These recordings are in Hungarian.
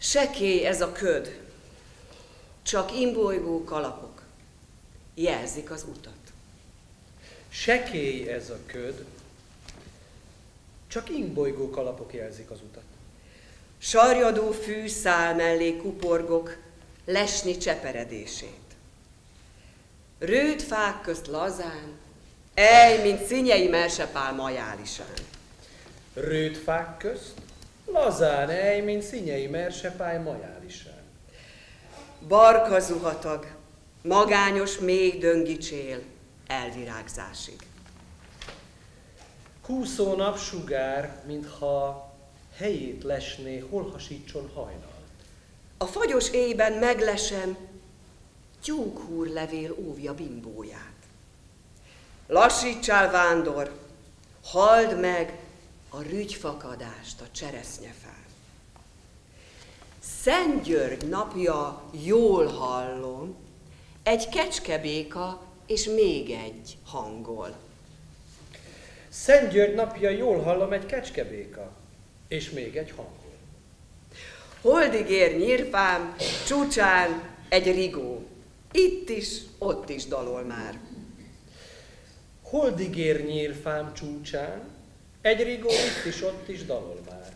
Sekély ez a köd, csak imbolygó kalapok jelzik az utat. Sekély ez a köd, csak imbolygó kalapok jelzik az utat. Sarjadó fűszál mellé kuporgok lesni cseperedését. Rőt fák közt lazán, mint szinyei mersepál majálisán. Rőt fák közt, lazán mint szinyei mersepály majálisán. Barka zuhatag, magányos még döngicsél elvirágzásig. Kúszó napsugár, mintha helyét lesné, hol hasítson hajnalt. A fagyos éjben meglesem, tyúkhúrlevél óvja bimbóját. Lassítsál, vándor, halld meg a rügyfakadást a cseresznyefán. Szent György napja, jól hallom, egy kecskebéka és még egy hangol. Szent György napja, jól hallom, egy kecskebéka és még egy hangol. Holdig ér nyírfám, csúcsán egy rigó, itt is, ott is dalol már. Holdig ér nyírfám csúcsán, egy rigó itt is, ott is dalol már.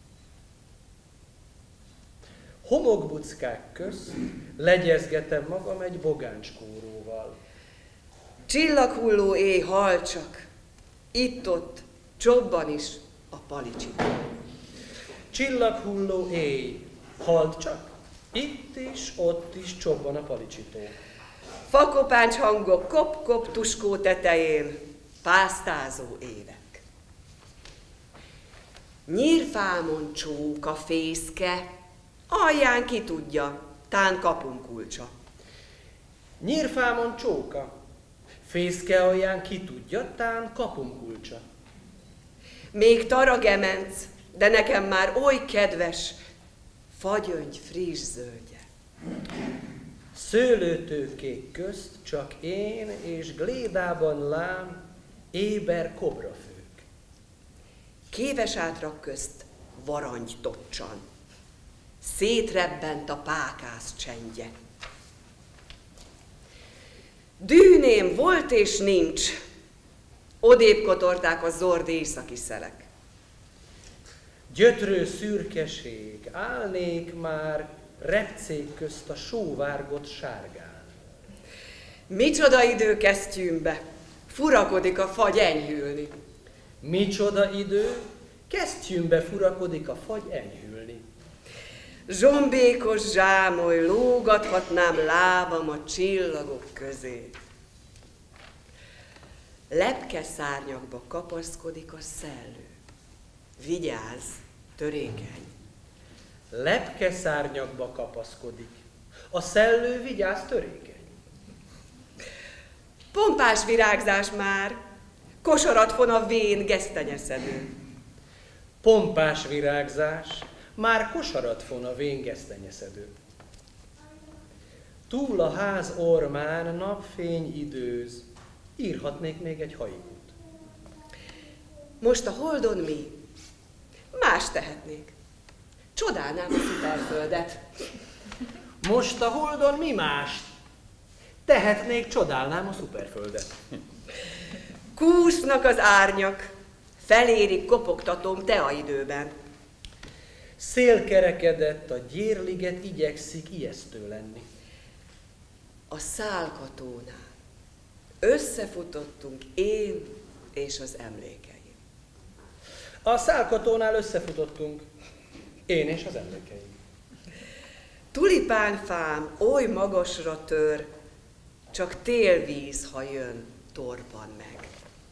Homokbuckák közt legyezgetem magam egy bogáncskóróval. Csillaghulló éj, hall csak, itt-ott csobban is a palicsitó. Csillaghulló éj, halld csak, itt is, ott is csobban a palicsitó. Fakopáncs hangok kop-kop tuskó tetején, pásztázó évek. Nyírfámon csóka fészke, alján ki tudja, tán kapunk kulcsa. Nyírfámon csóka, fészke alján ki tudja, tán kapunk kulcsa. Még taragemenc, de nekem már oly kedves, fagyöngy friss zöldje. Szőlőtőkék közt csak én és glédában lám éber kobrafők. Kéves átrak közt varangy tocsan, szétrebbent a pákász csendje. Dűném volt és nincs, odébb kotorták a zord északi szelek. Gyötrő szürkeség, állnék már repcék közt a sóvárgott sárgán. Micsoda idő kesztyűmbe, furakodik a fagy enyhülni. Micsoda idő, kesztyűmbe furakodik a fagy enyhülni. Zsombékos zsámoly, lógathatnám lábam a csillagok közé. Lepke szárnyakba kapaszkodik a szellő. Vigyázz, törékeny. Lepke szárnyakba kapaszkodik. A szellő, vigyázz, törékeny. Pompás virágzás már, kosarat von a vén gesztenyeszedő. Pompás virágzás, már kosarat von a vén gesztenyeszedő. Túl a ház ormán napfény időz, írhatnék még egy haigút. Most a holdon mi? Más tehetnék. Csodálnám a szuperföldet. Most a holdon mi mást? Tehetnék, csodálnám a szuperföldet. Kúsznak az árnyak, felérik kopogtatom teaidőben. Szél kerekedett, a gyérliget igyekszik ijesztő lenni. A Szálkatónál összefutottunk én és az emlékeim. A Szálkatónál összefutottunk, én és az emlékeim. Tulipánfám oly magasra tör, csak télvíz, ha jön, torpan meg.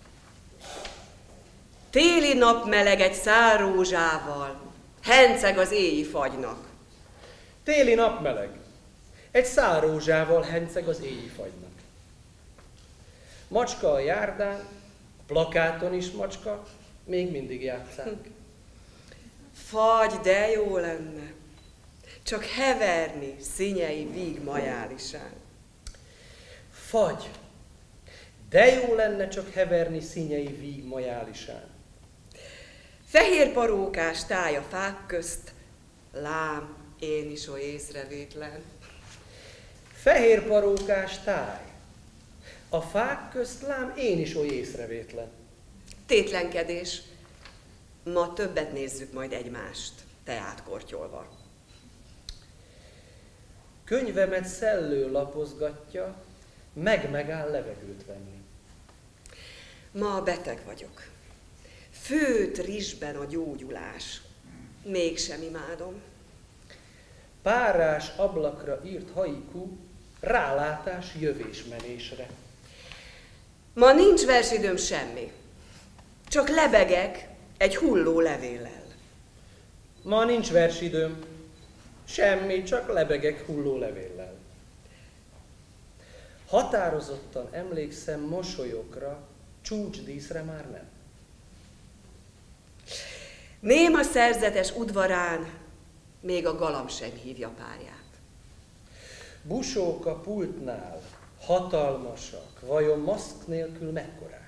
Téli napmeleg egy szál rózsával, henceg az éji fagynak. Téli napmeleg, egy szál rózsával henceg az éji fagynak. Macska a járdán, a plakáton is macska, még mindig játszánk. Fagy, de jó lenne, csak heverni színyei víg majálisán. Fagy, de jó lenne csak heverni színyei víg majálisán. Fehér parókás táj a fák közt, lám Én is oly észrevétlen. Fehér parókás táj. A fák közt lám én is oly észrevétlen. Tétlenkedés. Ma többet nézzük majd egymást, teát kortyolva. Könyvemet szellő lapozgatja, megáll levegőt venni. Ma beteg vagyok. Főt rizsben a gyógyulás. Mégsem imádom. Párás ablakra írt haiku, rálátás jövésmenésre. Ma nincs versidőm semmi. Csak lebegek egy hulló levéllel. Ma nincs versidőm. Semmi, csak lebegek hulló levéllel. Határozottan emlékszem mosolyokra, csúcsdíszre már nem. Néma szerzetes udvarán még a galamb sem hívja párját. Busók a pultnál, hatalmasak, vajon maszk nélkül mekkorák?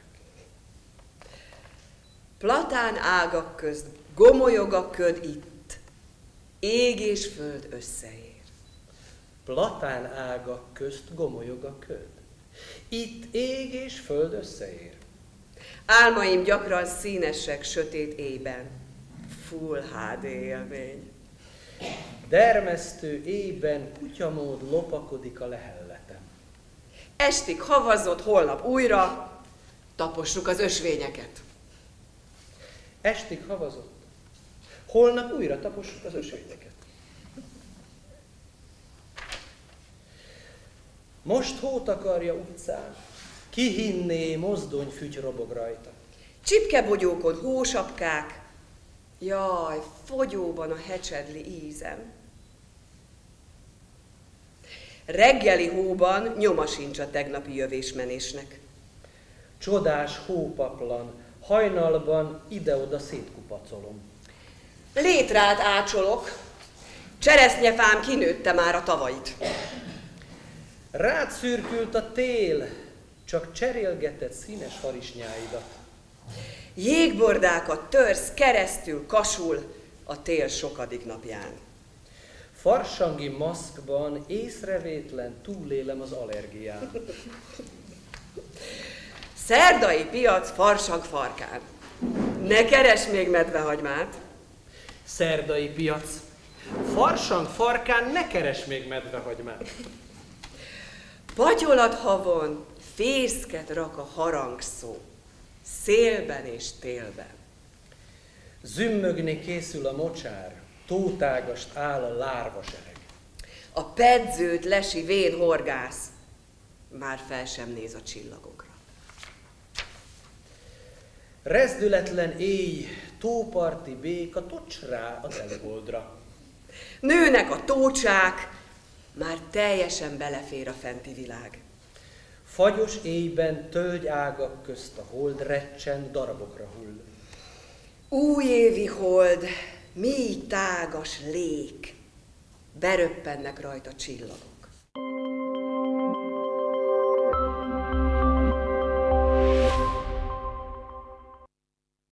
Platán ágak közt gomolyog a köd itt, ég és föld összeér. Platán ágak közt gomolyog a köd. Itt ég és föld összeér. Álmaim gyakran színesek sötét éjben. Full HD élmény. Dermesztő éjben kutyamód lopakodik a lehelletem. Estig havazott, holnap újra, tapossuk az ösvényeket. Estig havazott. Holnap újra tapossuk az ösvényeket. Most hótakarja utcán, ki hinné, mozdonyfügy robog rajta. Csipkebogyókon hósapkák, jaj, fogyóban a hecsedli ízem. Reggeli hóban nyoma sincs a tegnapi jövésmenésnek. Csodás hópaplan, hajnalban ide-oda szétkupacolom. Létrát ácsolok, cseresznyefám kinőtte már a tavait. Rád szürkült a tél, csak cserélgetett színes harisnyáidat. Jégbordákat törsz keresztül, kasul a tél sokadik napján. Farsangi maszkban észrevétlen túlélem az allergián. Szerdai piac farsang farkán. Ne keresd még medvehagymát. Szerdai piac. Farsang farkán ne keres még medvehagymát. Patyolathavon fészket rak a harangszó, szélben és télben. Zümmögni készül a mocsár, tótágast áll a lárvasereg. A pedzőt lesi vén horgász, már fel sem néz a csillagokra. Rezdületlen éj, tóparti béka tocs rá a teleholdra. Nőnek a tócsák, már teljesen belefér a fenti világ. Fagyos éjben tölgyágak közt a hold recsen darabokra hull. Újévi hold, mély tágas lék, beröppennek rajta csillagok.